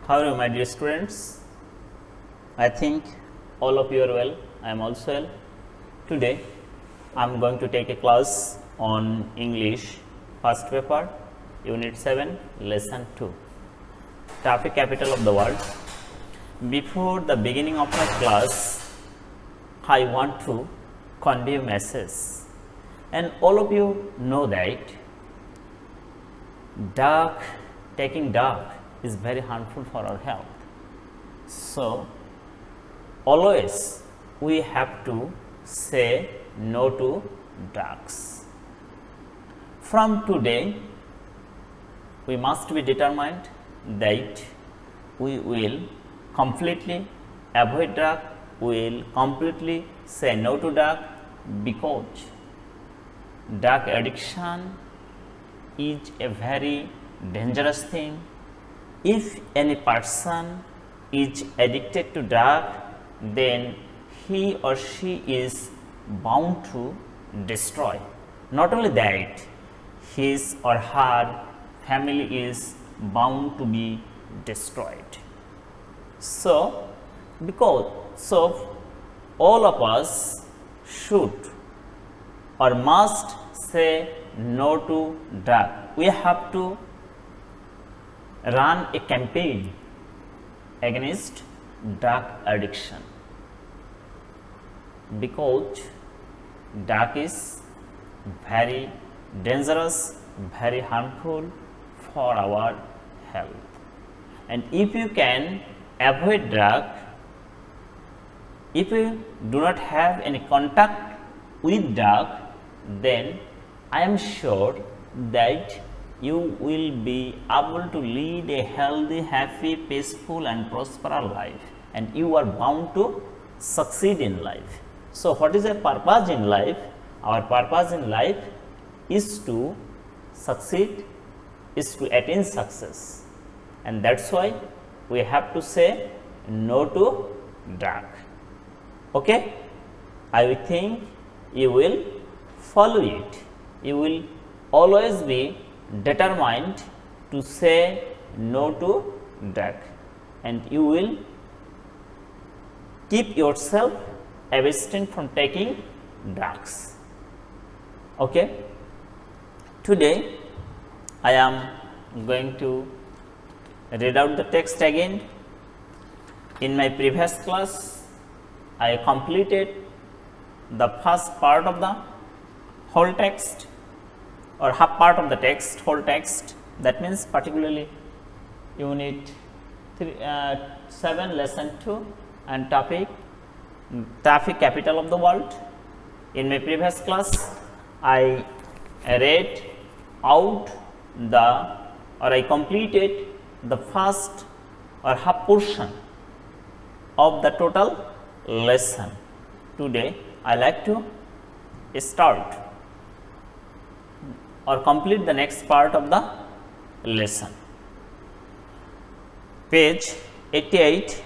How are you, my dear students? I think all of you are well. I am also well. Today, I am going to take a class on English, first paper, Unit 7, Lesson 2, Traffic Capital of the World. Before the beginning of my class, I want to convey a message. And all of you know that taking dark is very harmful for our health. So, always we have to say no to drugs. From today, we must be determined that we will completely avoid drug, we will completely say no to drug, because drug addiction is a very dangerous thing. If any person is addicted to drug, then he or she is bound to destroy. Not only that, his or her family is bound to be destroyed. So, all of us should or must say no to drug. We have to run a campaign against drug addiction, because drug is very dangerous, very harmful for our health. And if you can avoid drug, if you do not have any contact with drug, then I am sure that you will be able to lead a healthy, happy, peaceful and prosperous life, and you are bound to succeed in life. So, what is our purpose in life? Our purpose in life is to succeed, is to attain success, and that is why we have to say no to drug. Okay? I think you will follow it. You will always be determined to say no to drug, and you will keep yourself abstain from taking drugs. Okay? Today I am going to read out the text again. In my previous class, I completed the first part of the whole text, or half part of the text, whole text, that means particularly Unit 7, Lesson 2 and topic Traffic Capital of the World. In my previous class, I read out I completed the first or half portion of the total lesson. Today, I like to start or complete the next part of the lesson. Page 88.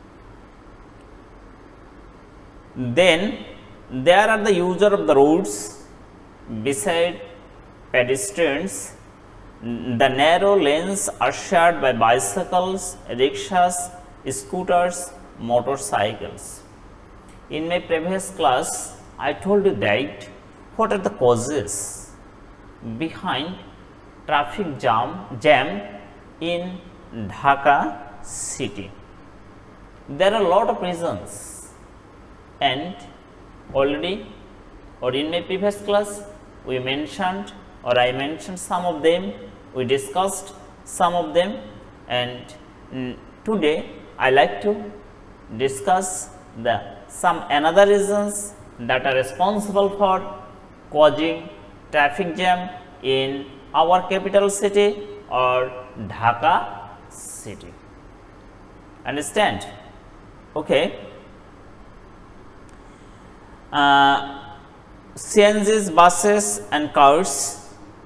Then there are the user of the roads beside pedestrians. The narrow lanes are shared by bicycles, rickshaws, scooters, motorcycles. In my previous class, I told you that what are the causes behind traffic jam in Dhaka city. There are a lot of reasons, and already or in my previous class we mentioned, or I mentioned some of them, we discussed some of them, and today I like to discuss some another reasons that are responsible for causing traffic jam in our capital city or Dhaka city. Understand? Okay. CNGs, buses and cars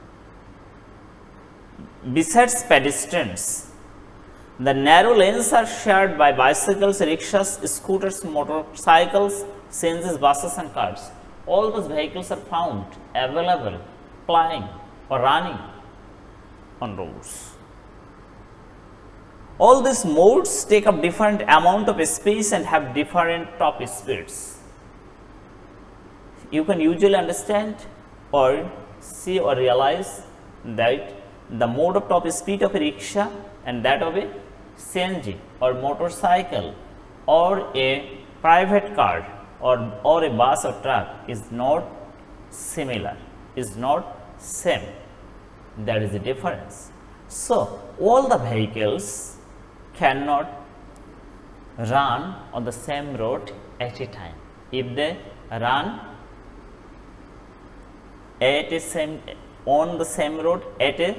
besides pedestrians. The narrow lanes are shared by bicycles, rickshaws, scooters, motorcycles, CNGs, buses and cars. All those vehicles are found available, plying or running on roads. All these modes take up different amount of space and have different top speeds. You can usually understand or see or realize that the mode of top speed of a rickshaw and that of a CNG or motorcycle or a private car or a bus or truck is not similar, is not same. That is the difference. So, all the vehicles cannot run on the same road at a time. If they run on the same road at the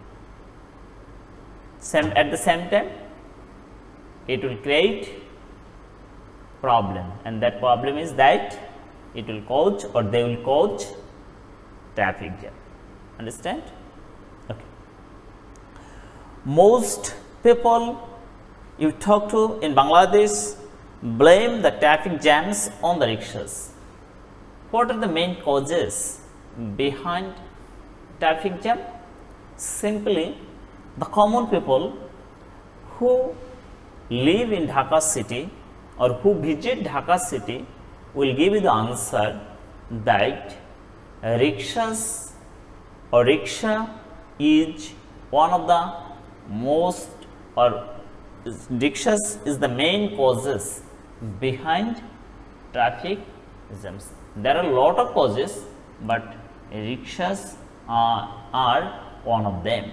same time, it will create problem, and that problem is that it will cause or they will cause traffic jam. Understand? Okay. Most people you talk to in Bangladesh blame the traffic jams on the rickshaws. What are the main causes behind traffic jam? Simply, the common people who live in Dhaka city or who visit Dhaka city will give you the answer that rickshaws or rickshaw is one of the most or rickshaws is the main causes behind traffic jams. There are a lot of causes, but rickshaws are one of them.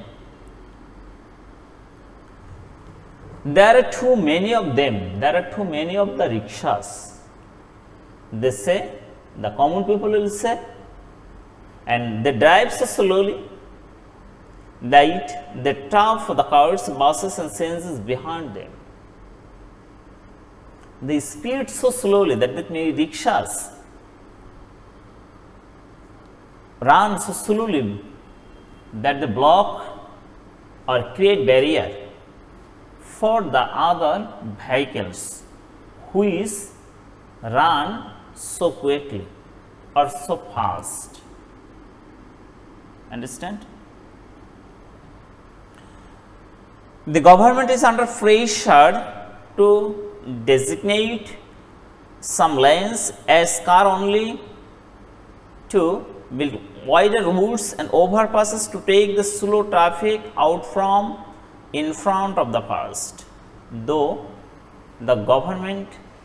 There are too many of them. There are too many of the rickshaws. They say, the common people will say, and they drive so slowly that they tap the cars, buses and CNGs behind them. They speed so slowly that the rickshaws run so slowly that they block or create barrier for the other vehicles which run so quickly or so fast. Understand? The government is under pressure to designate some lanes as car only, to build wider routes and overpasses to take the slow traffic out from in front of the first. Though the government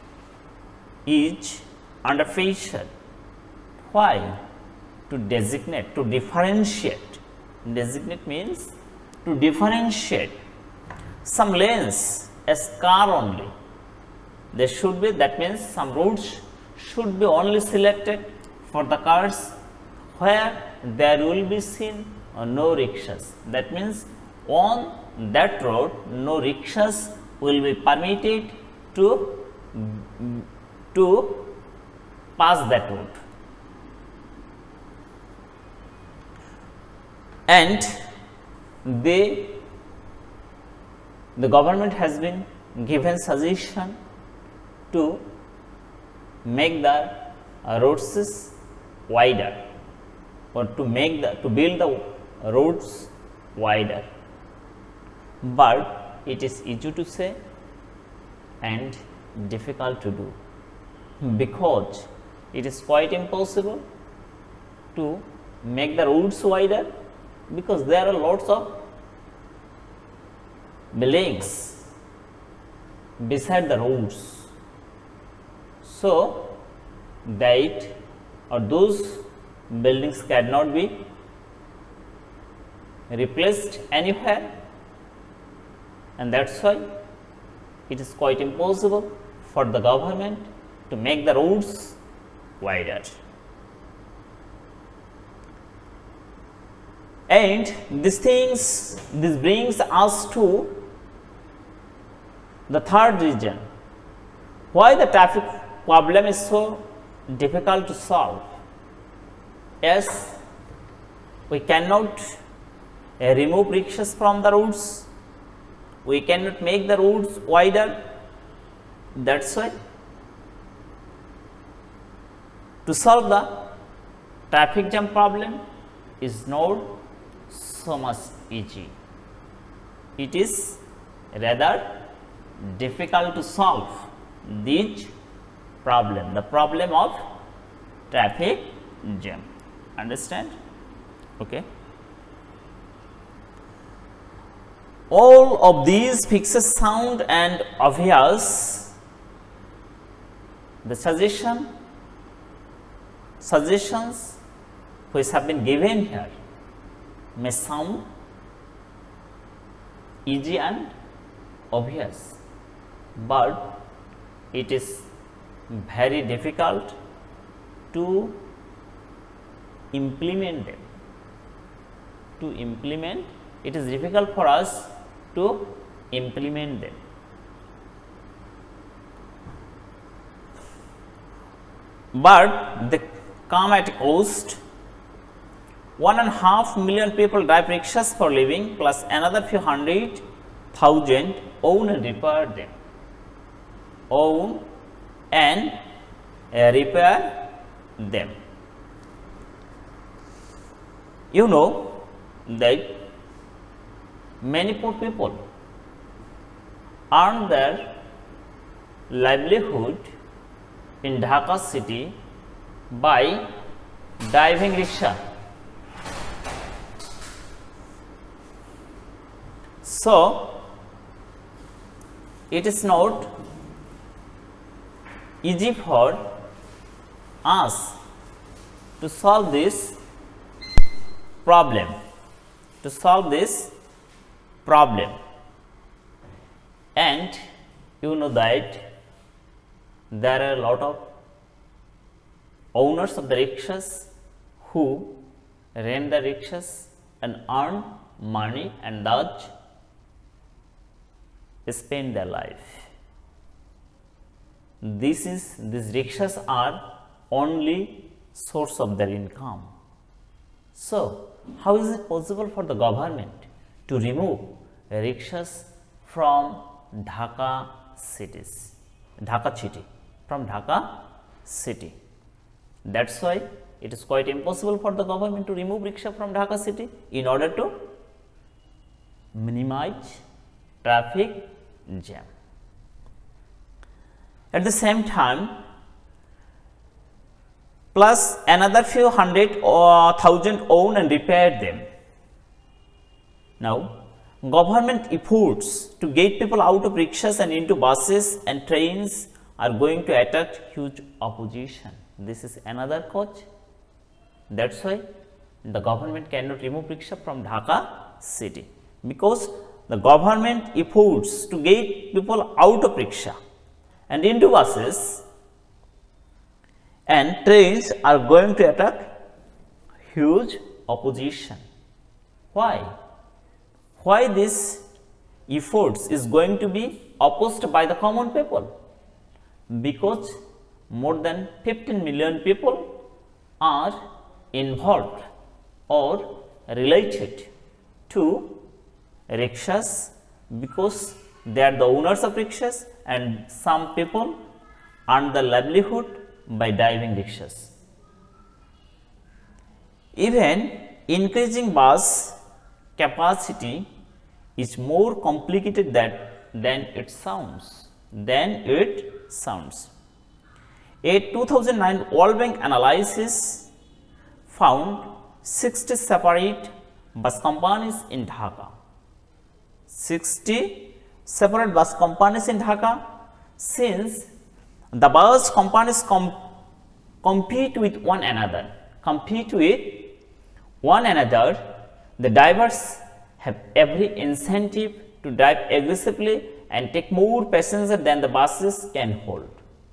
is under pressure, why? To designate, to differentiate. Designate means to differentiate some lanes as car only. There should be, that means some routes should be only selected for the cars where there will be seen no rickshaws. That means on that road no rickshaws will be permitted to pass that road. And the government has been given suggestion to make the roads wider, or to build the roads wider. But it is easy to say and difficult to do, because it is quite impossible to make the roads wider, because there are lots of buildings beside the roads. So that or those buildings cannot be replaced anywhere, and that's why it is quite impossible for the government to make the roads wider. And this brings us to the third reason why the traffic problem is so difficult to solve. Yes, we cannot remove rickshaws from the roads, we cannot make the roads wider. That's why to solve the traffic jam problem is not so much easy. It is rather difficult to solve these problem, the problem of traffic jam. Understand? Okay. All of these fixes sound and obvious. The suggestions which have been given here may sound easy and obvious, but it is very difficult to implement them. It is difficult for us to implement them. But they come at a cost. 1.5 million people drive rickshaws for living, plus another few 100,000 own and repair them. Repair them. You know that many poor people earn their livelihood in Dhaka city by driving rickshaw. So, it is not easy for us to solve this problem. And you know that there are a lot of owners of the rickshaws who rent the rickshaws and earn money and thus spend their life. These rickshaws are only source of their income. So, how is it possible for the government to remove rickshaws from Dhaka city? That's why it is quite impossible for the government to remove rickshaw from Dhaka city in order to minimize traffic jam. At the same time, plus another few 100,000 own and repair them. Now, government efforts to get people out of rickshaws and into buses and trains are going to attract huge opposition. This is another cause. That's why the government cannot remove rickshaw from Dhaka city, because the government efforts to get people out of rickshaw and into buses and trains are going to attract huge opposition. Why? Why this efforts is going to be opposed by the common people? Because more than 15 million people are involved or related to rickshaws, because they are the owners of rickshaws and some people earn the livelihood by driving rickshaws. Even increasing bus capacity is more complicated than it sounds. A 2009 World Bank analysis found 60 separate bus companies in Dhaka. 60 separate bus companies in Dhaka. Since the bus companies compete with one another, the drivers have every incentive to drive aggressively and take more passengers than the buses can hold.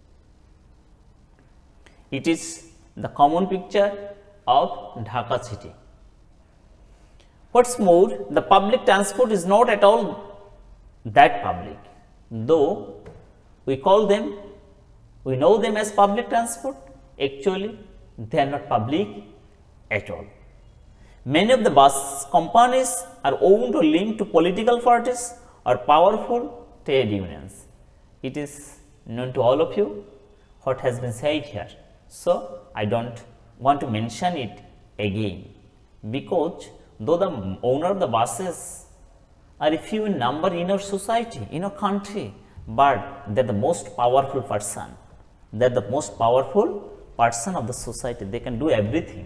It is the common picture of Dhaka city. What's more, the public transport is not at all that public, though we know them as public transport. Actually, they are not public at all. Many of the bus companies are owned or linked to political parties or powerful trade unions. It is known to all of you what has been said here. So, I don't want to mention it again, because though the owner of the buses are a few in number in our society, in our country, but they are the most powerful person. They are the most powerful person of the society. They can do everything.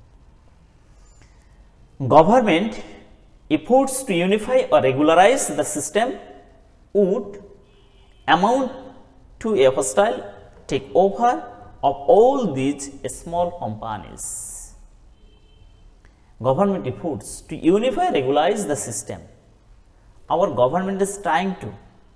Government efforts to unify or regularize the system would amount to a hostile takeover of all these small companies. Government efforts to unify, regularize the system. Our government is trying to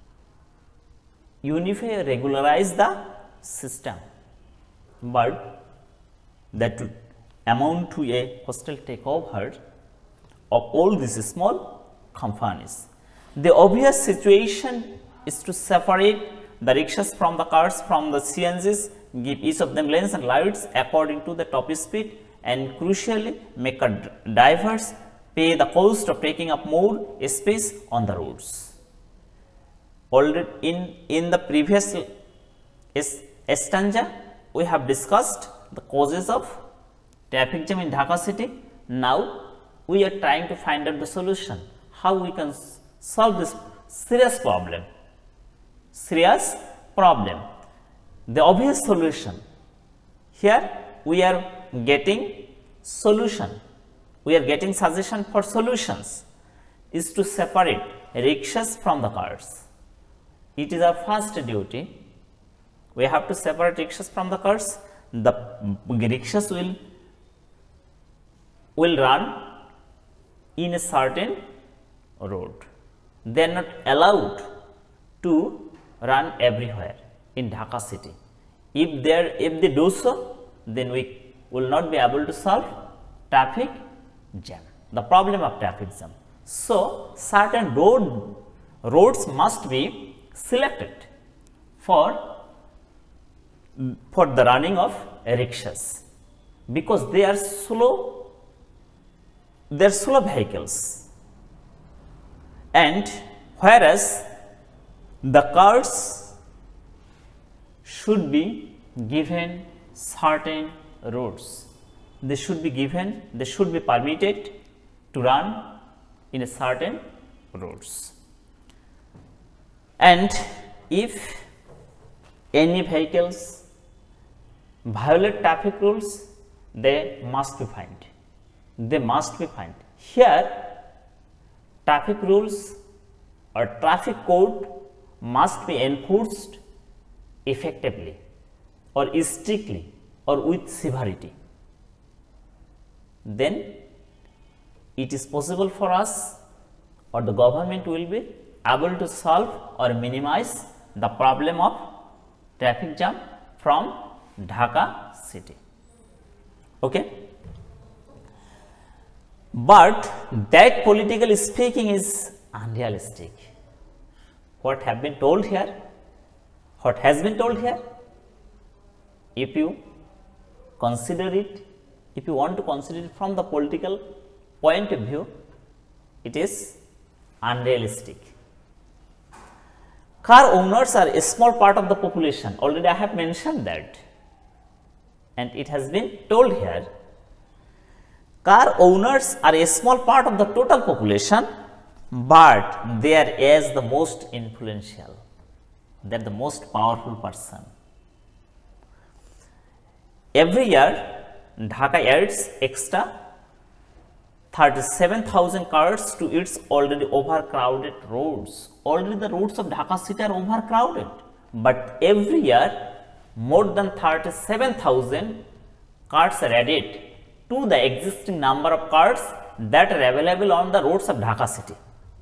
unify, regularize the system, but that would amount to a hostile takeover of all these small companies. The obvious situation is to separate the rickshaws from the cars from the CNGs, give each of them lanes and lights according to the top speed, and crucially make drivers pay the cost of taking up more space on the roads. Already in the previous stanza, we have discussed the causes of traffic jam in Dhaka city. Now, we are trying to find out the solution, how we can solve this serious problem. The obvious solution. Here, we are getting solution. We are getting suggestion for solutions is to separate rickshaws from the cars. It is our first duty. We have to separate rickshaws from the cars. The rickshaws will run in a certain road. They are not allowed to run everywhere in Dhaka city. If they do so, then we will not be able to solve traffic jam, the problem of traffic jam. So, certain roads must be selected for the running of rickshaws, because they are slow vehicles, and whereas the cars should be given certain roads. They should be permitted to run in a certain roads. And if any vehicles violate traffic rules, they must be fined. Here, traffic rules or traffic code must be enforced effectively or strictly or with severity. Then it is possible for us, or the government will be able to solve or minimize the problem of traffic jam from Dhaka city. Okay? But that, politically speaking, is unrealistic. What has been told here? If you consider it, if you want to consider it from the political point of view, it is unrealistic. Car owners are a small part of the population. Already I have mentioned that, and it has been told here. Car owners are a small part of the total population, but they are as the most influential. They are the most powerful person. Every year, Dhaka adds extra 37,000 cars to its already overcrowded roads. Already the roads of Dhaka city are overcrowded, but every year more than 37,000 cars are added to the existing number of cars that are available on the roads of Dhaka city.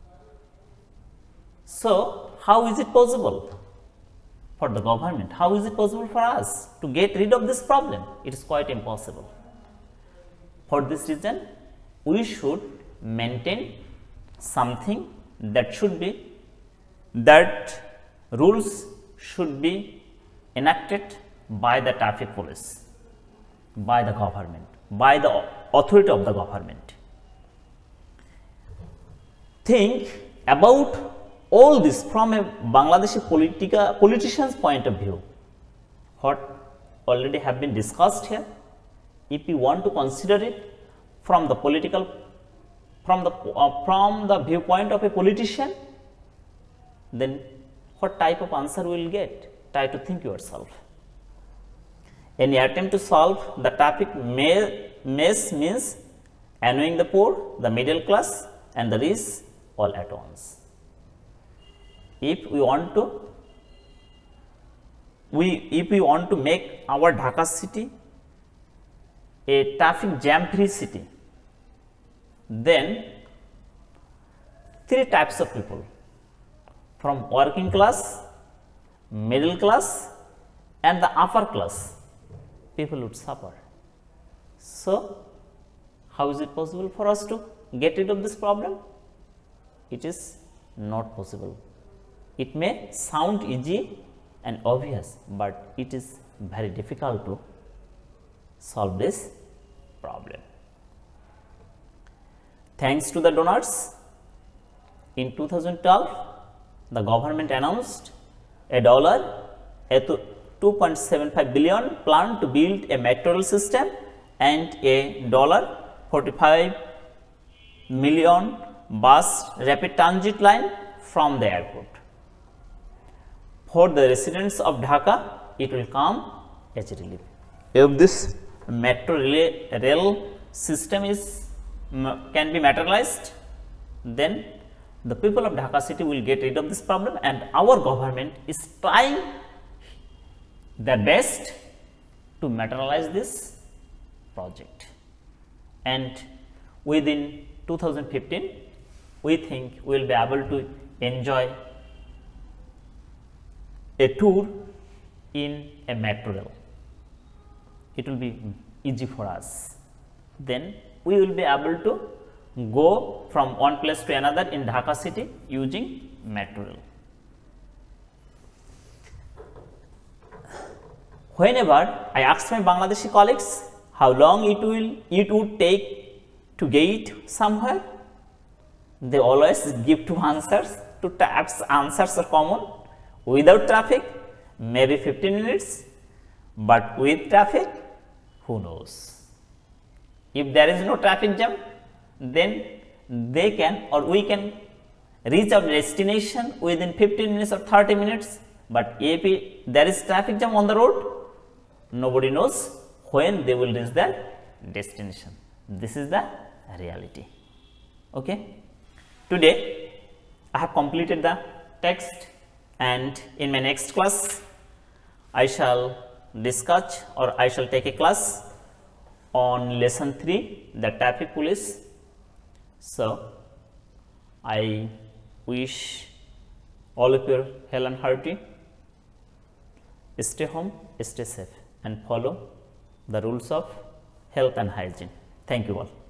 So, how is it possible for the government? How is it possible for us to get rid of this problem? It is quite impossible. For this reason, we should maintain something that rules should be enacted by the traffic police, by the government, by the authority of the government. Think about all this from a Bangladeshi politician's point of view. What already have been discussed here, if you want to consider it from the political from the viewpoint of a politician, then what type of answer we will get? Try to think yourself. Any attempt to solve the traffic mess means annoying the poor, the middle class and the rich all at once. If we want to make our Dhaka city a traffic jam free city, then three types of people, from working class, middle class and the upper class, people would suffer. So, how is it possible for us to get rid of this problem? It is not possible. It may sound easy and obvious, but it is very difficult to solve this problem. Thanks to the donors, in 2012, the government announced a $2.75 billion plan to build a metro rail system and a $45 million bus rapid transit line from the airport. For the residents of Dhaka, it will come as a relief. If this metro rail system can be materialized, then the people of Dhaka city will get rid of this problem, and our government is trying their best to materialize this project. And within 2015, we think we will be able to enjoy a tour in a metro rail. It will be easy for us. Then we will be able to go from one place to another in Dhaka city using metro rail. Whenever I ask my Bangladeshi colleagues how long it would take to get somewhere, they always give two answers. Two types answers are common. Without traffic, maybe 15 minutes, but with traffic, who knows? If there is no traffic jam, then they can or we can reach our destination within 15 minutes or 30 minutes. But if there is traffic jam on the road, nobody knows when they will reach their destination. This is the reality. Okay. Today, I have completed the text, and in my next class, I shall discuss or I shall take a class on lesson 3, the traffic police. So, I wish all of you health and hearty. Stay home, stay safe and follow the rules of health and hygiene. Thank you all.